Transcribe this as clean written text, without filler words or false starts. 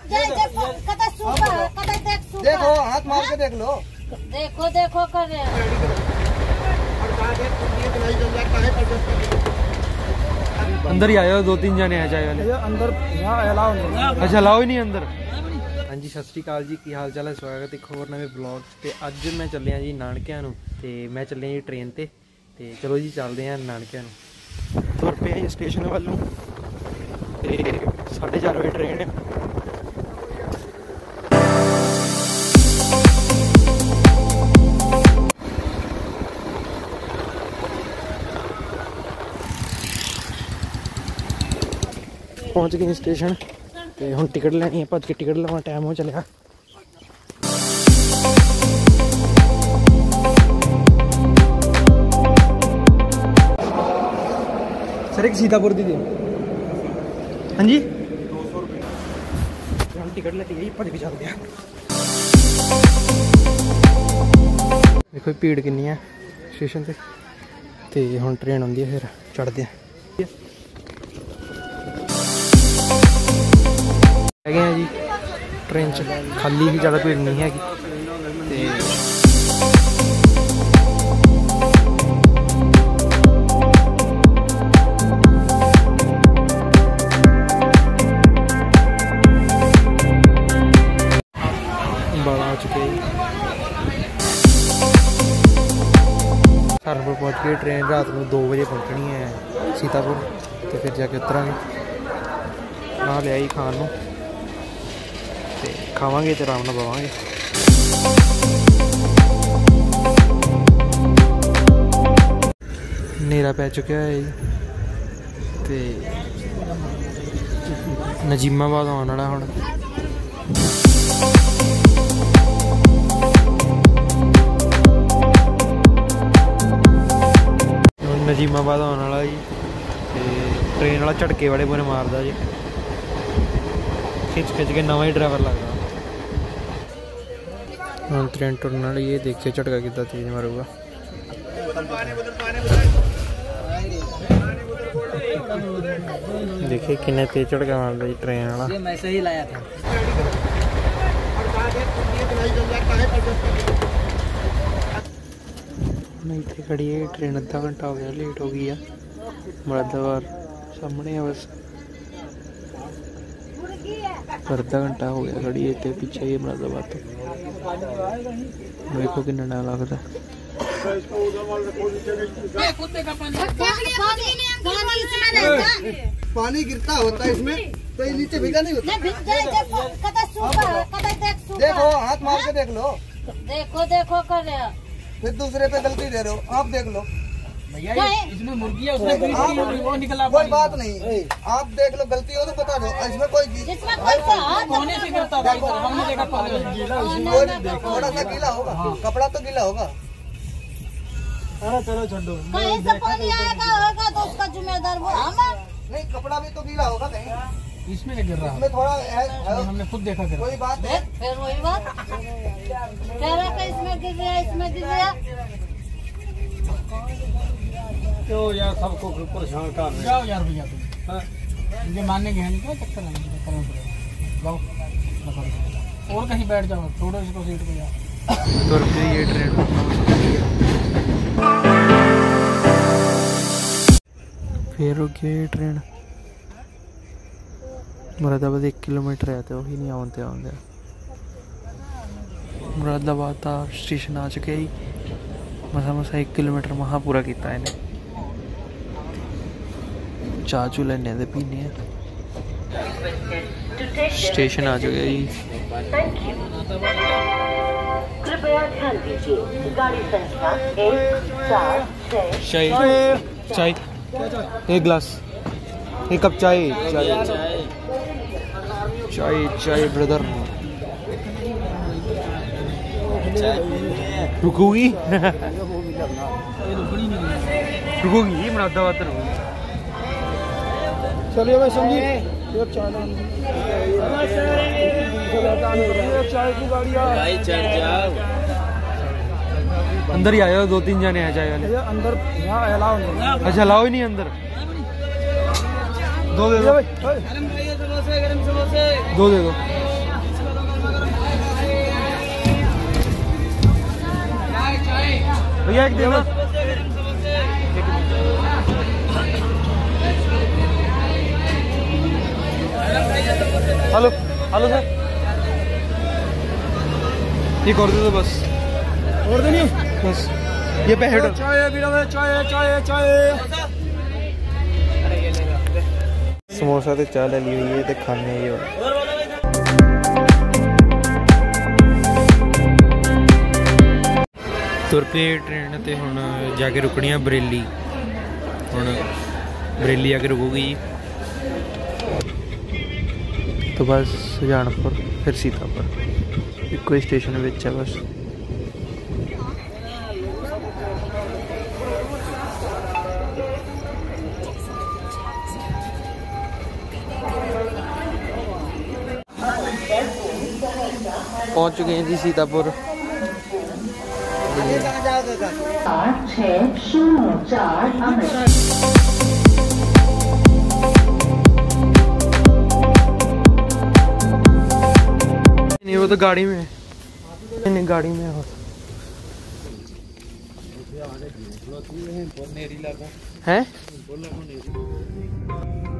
देखो हाथ मार के देख लो। देखो देखो कर रहे हैं। अंदर ही आए हो, 2-3 जने हैं चाय वाले अंदर। यहाँ अलाउ नहीं। अच्छा अलाउ ही नहीं अंदर। हाँ जी सत श्री अकाल जी, की हाल चाल है। स्वागत है एक होर नवे ब्लॉग ते। अज मैं चलिया जी नानकिਆਂ ਨੂੰ ਤੇ मैं चलिया जी ट्रेन ते चलो जी चलते हैं नानकिਆਂ ਨੂੰ। तुर पे जी स्टेशन वालों ते 4:30 बजे ट्रेन है। पहुंच गए स्टेशन ते हुण टिकट लैनी है, भज के टिकट लवां, टाइम हो चलिया। सर एक सीतापुर दी दे। हाँ जी 200 रुपये हम टिकट लेती गई, भज के चलते हैं। देखो भीड़ कितनी है स्टेशन ते हुण ट्रेन आउंदी है, फिर चढ़ते हैं। है जी ट्रेन च खाली ही, ज़्यादा भीड़ नहीं हैगी। बड़ा आ चुके सहारनपुर पहुँच गए। ट्रेन रात को 2 बजे पहुँचनी है सीतापुर, तो फिर जाके उतरांगे। ना लिया ही खान नूं, खावांगे तो आराम नाल बवांगे। नेरा पै चुका है ते नजीमाबाद आने वाला हुण। नजीमाबाद आने वाला जी, ट्रेन वाला झटके बड़े बुरे मारदा जी, खिंच खिंच के नवा ही ड्राइवर लगता। हम ट्रेन टुरने वाली, ये देखिए झटका कितना तेज मारूगा। देखिए कितना तेज झटका मारता जी ट्रेन वाला। मैं सही लाया था। मैं इतने खड़ी है ट्रेन, आधा घंटा हो गया, लेट हो गई है। मुरादाबाद सामने है बस, आधा घंटा हो गया खड़ी है। पीछे ही मुरादाबाद तो देखो कितना टाइम लगता है। पानी गिरता होता है इसमें, तो ये नीचे भीगा नहीं होता। देखो हाथ मार के देख लो। देखो देखो कर रहे हैं। फिर दूसरे पे गलती दे रहे हो, आप देख लो। भैया इसमें मुर्गी है, उसमें वो निकला। कोई बात नहीं, आप देख लो, गलती हो तो बता दो। इसमें कोई होने से करता भाई, हमने देखा थोड़ा सा गीला होगा, कपड़ा तो गीला होगा। अरे चलो छोड़ो, कहीं से पानी आएगा होगा तो उसका जिम्मेदार वो हम। नहीं कपड़ा भी तो गीला होगा कहीं, इसमें गिर रहा इसमें थोड़ा हमने खुद देखा। कोई बात है, फिर वही बात कह रहा था, इसमें गिर गया, इसमें गिर गया। तो यार सबको परेशान कर रहे। जाओ यार भैया तुम, ये मानने के हैं नहीं, क्या चक्कर है। जाओ और कहीं बैठ जाओ, छोड़ो इसको सीट पे यार। तो ये ट्रेन फिर रुकी ये ट्रेन। मुरादाबाद 1 किलोमीटर है, तो वही नहीं आते आते। मुरादाबाद का स्टेशन आ चुके ही, मसा 1 किलोमीटर वहाँ पूरा किया इन्हें। चाह चू लेने दे पीने। स्टेशन आ चुके जी। कृपया ध्यान दीजिए, गाड़ी संख्या 146। चाय 1 गिलास, 1 कप चाय। चाय चाय ब्रदर। रुकोगी रुकोगी मुरादाबाद रुकोगी। चलिए भाई संजीव, चाय की गाड़ी अंदर ही आए हो, 2-3 जने हैं चाय वाले अंदर। यहाँ अलाउ नहीं। अच्छा अलाउ ही नहीं अंदर। 2 दे दो, 2 दे दो। भैया एक देना। हेलो हेलो सर, ये कर दो बस, और देनी बस ये पैसे डाल। चाय चाय चाय चाय समोसा तो चाह ले ली हुई है तो खाने ही हो। तुर पे ट्रेन ते हुण जाके रुकनी है बरेली। हुण बरेली आके रुकूगी तो बस सुजानपुर फिर सीतापुर एक कोई स्टेशन विच है बस। पहुंच चुके हैं जी सीतापुर। 8604 अमृतसर। नहीं वो तो गाड़ी में है, नहीं गाड़ी में है।